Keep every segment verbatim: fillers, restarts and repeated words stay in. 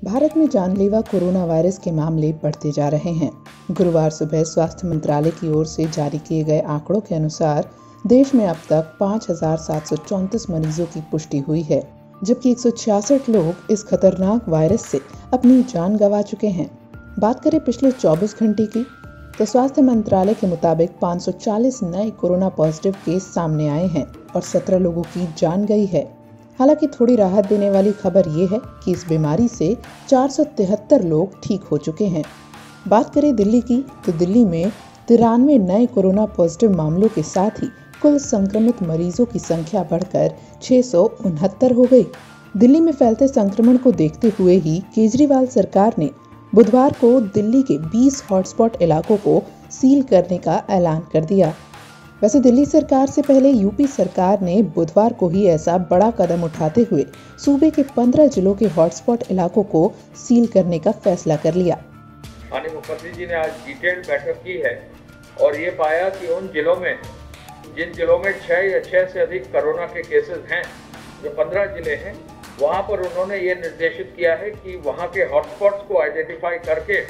भारत में जानलेवा corona virus के मामले बढ़ते जा रहे हैं। गुरुवार सुबह स्वास्थ्य मंत्रालय की ओर से जारी किए गए आंकड़ों के अनुसार देश में अब तक पाँच हजार सात सौ चौंतीस मरीजों की पुष्टि हुई है, जबकि एक सौ छियासठ लोग इस खतरनाक वायरस से अपनी जान गंवा चुके हैं। बात करें पिछले चौबीस घंटे की, तो स्वास्थ्य मंत्रालय के मुताबिक पाँच सौ चालीस नए कोरोना पॉजिटिव केस सामने आए हैं और सत्रह लोगों की जान गई है। हालांकि थोड़ी राहत देने वाली खबर ये है कि इस बीमारी से चार सौ तिहत्तर लोग ठीक हो चुके हैं। बात करें दिल्ली की, तो दिल्ली में तिरानवे नए कोरोना पॉजिटिव मामलों के साथ ही कुल संक्रमित मरीजों की संख्या बढ़कर छह सौ उनहत्तर हो गई। दिल्ली में फैलते संक्रमण को देखते हुए ही केजरीवाल सरकार ने बुधवार को दिल्ली के बीस हॉटस्पॉट इलाकों को सील करने का ऐलान कर दिया। वैसे दिल्ली सरकार से पहले यूपी सरकार ने बुधवार को ही ऐसा बड़ा कदम उठाते हुए सूबे के पंद्रह जिलों के हॉटस्पॉट इलाकों को सील करने का फैसला कर लिया। माननीय मुख्यमंत्री जी ने आज डिटेल्ड बैठक की है और ये पाया कि उन जिलों में जिन जिलों में छह या छह से अधिक कोरोना के केसेस हैं, जो पंद्रह जिले हैं, वहाँ पर उन्होंने ये निर्देशित किया है कि वहाँ के हॉटस्पॉट्स को आइडेंटिफाई करके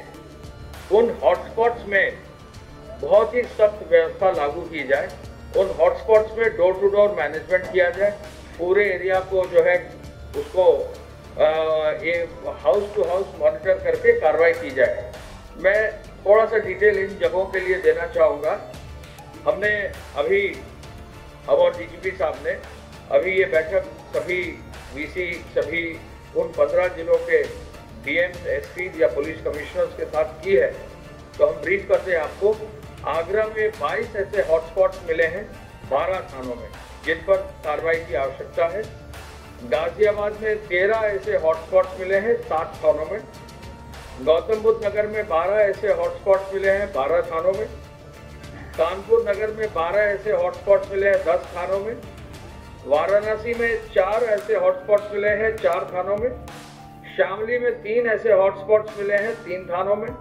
उन हॉटस्पॉट्स में बहुत ही सख्त व्यवस्था लागू की जाए। उन हॉटस्पॉट्स में डोर टू डोर मैनेजमेंट किया जाए। पूरे एरिया को जो है उसको आ, ये हाउस टू हाउस मॉनिटर करके कार्रवाई की जाए। मैं थोड़ा सा डिटेल इन जगहों के लिए देना चाहूँगा। हमने अभी हमारे डीजीपी साहब ने अभी ये बैठक सभी वीसी सभी उन पंद्रह जिलों के डीएम, एसपी या पुलिस कमिश्नर्स के साथ की है। तो हम ब्रीफ करते हैं आपको। आगरा में बाईस ऐसे हॉटस्पॉट्स मिले हैं बारह थानों में, जिन पर कार्रवाई की आवश्यकता है। गाजियाबाद में तेरह ऐसे हॉटस्पॉट्स मिले हैं सात थानों में। गौतम बुद्ध नगर में बारह ऐसे हॉटस्पॉट्स मिले हैं बारह थानों में। कानपुर नगर में बारह ऐसे हॉटस्पॉट्स मिले हैं दस थानों में। वाराणसी में चार ऐसे हॉटस्पॉट्स मिले हैं चार थानों में। शामली में तीन ऐसे हॉटस्पॉट्स मिले हैं तीन थानों में।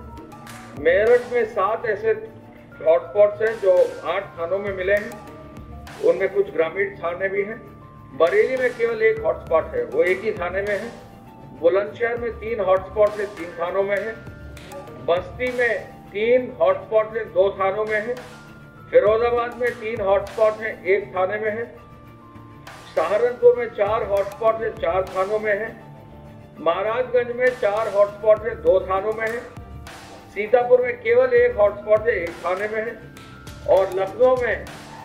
मेरठ में सात ऐसे हॉटस्पॉट्स हैं जो आठ थानों में मिले हैं, उनमें कुछ ग्रामीण थाने भी हैं। बरेली में केवल एक हॉटस्पॉट है, वो एक ही थाने में है। बुलंदशहर में तीन हॉटस्पॉट है, तीन थानों में है। बस्ती में तीन हॉटस्पॉट है, दो थानों में है। फिरोजाबाद में तीन हॉटस्पॉट है, एक थाने में है। सहारनपुर में चार हॉटस्पॉट है, चार थानों में है। महाराजगंज में चार हॉटस्पॉट है, दो थानों में है। सीतापुर में केवल एक हॉटस्पॉट है, एक थाने में है। और लखनऊ में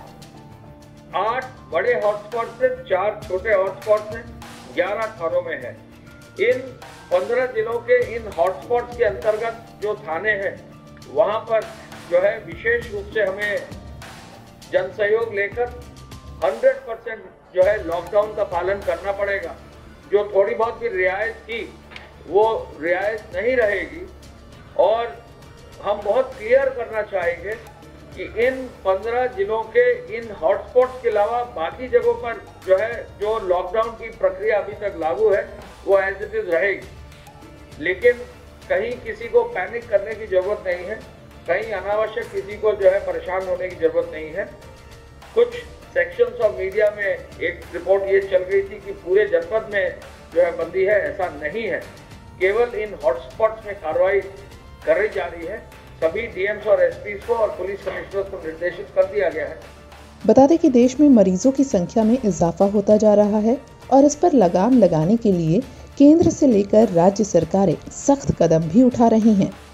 आठ बड़े हॉटस्पॉट्स हैं, चार छोटे हॉटस्पॉट्स हैं, ग्यारह थानों में है। इन पंद्रह जिलों के इन हॉटस्पॉट्स के अंतर्गत जो थाने हैं, वहां पर जो है विशेष रूप से हमें जन सहयोग लेकर हंड्रेड परसेंट जो है लॉकडाउन का पालन करना पड़ेगा। जो थोड़ी बहुत भी रियायत की, वो रियायत नहीं रहेगी। और हम बहुत क्लियर करना चाहेंगे कि इन पंद्रह जिलों के इन हॉटस्पॉट्स के अलावा बाकी जगहों पर जो है जो लॉकडाउन की प्रक्रिया अभी तक लागू है, वो एज इट इज रहेगी। लेकिन कहीं किसी को पैनिक करने की जरूरत नहीं है, कहीं अनावश्यक किसी को जो है परेशान होने की जरूरत नहीं है। कुछ सेक्शंस ऑफ मीडिया में एक रिपोर्ट ये चल गई थी कि पूरे जनपद में जो है बंदी है, ऐसा नहीं है। केवल इन हॉटस्पॉट्स में कार्रवाई कर जा रही है। सभी डीएम्स और एसपीज को और पुलिस कमिश्नर्स को निर्देशित कर दिया गया है। बता दें कि देश में मरीजों की संख्या में इजाफा होता जा रहा है और इस पर लगाम लगाने के लिए केंद्र से लेकर राज्य सरकारें सख्त कदम भी उठा रही हैं।